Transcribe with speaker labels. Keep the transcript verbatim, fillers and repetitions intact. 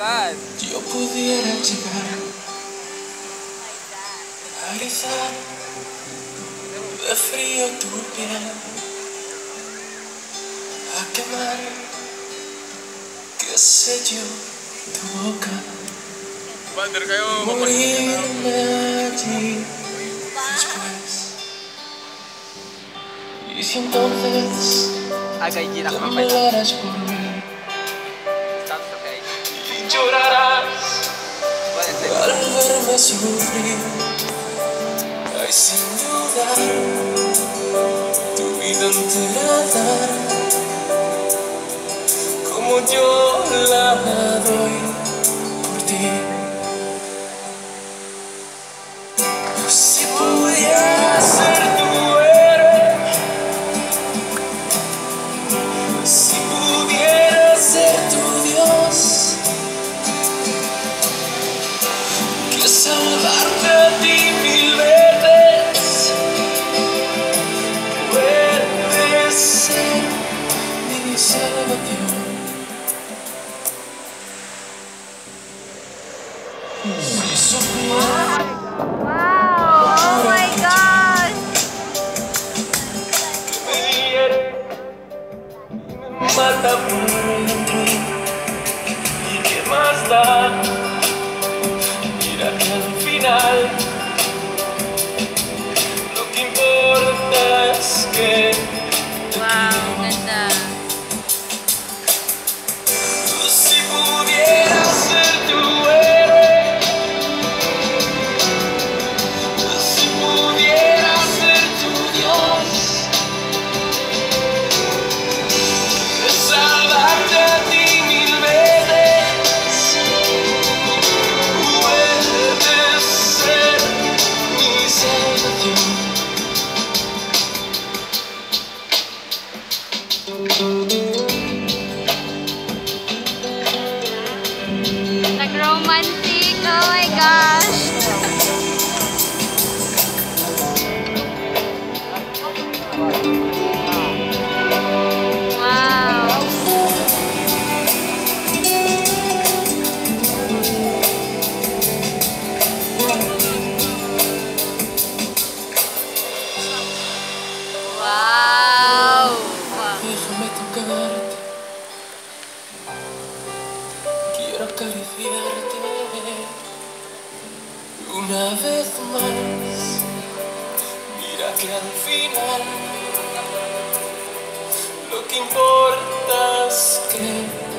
Speaker 1: God.
Speaker 2: Yo pudiera llegar a rizar de frío tu piel, a quemar, qué sé yo, tu boca,
Speaker 1: Bander kayo,
Speaker 2: morirme allí después. Y si entonces
Speaker 1: agay
Speaker 2: te
Speaker 1: ginak ng
Speaker 2: mudaras por mí
Speaker 1: Stop, okay?
Speaker 2: y llorarás al verme sufrir, ay, sin dudar tu vida entera dar, como yo la doy por ti. Si pudiera ser tu héroe, si pudiera ser tu Dios, que salvarte a ti mil veces puede ser mi salvación. Si supiera
Speaker 3: Wow! Oh my gosh!
Speaker 2: que me hiere y me mata por dentro, y qué más da, mira que al final lo que importa es que te
Speaker 3: Wow,
Speaker 2: quiero.
Speaker 3: ganda.
Speaker 2: Si pudiera ser tu héroe, si pudiera ser tu Dios, de salvarte a ti mil veces, puedes ser mi salvación.
Speaker 3: Nag-romantic! Oh my gosh! Wow! Wow!
Speaker 2: Déjame tocarte, quiero acariciarte una vez más. Mira que al final lo que importa es que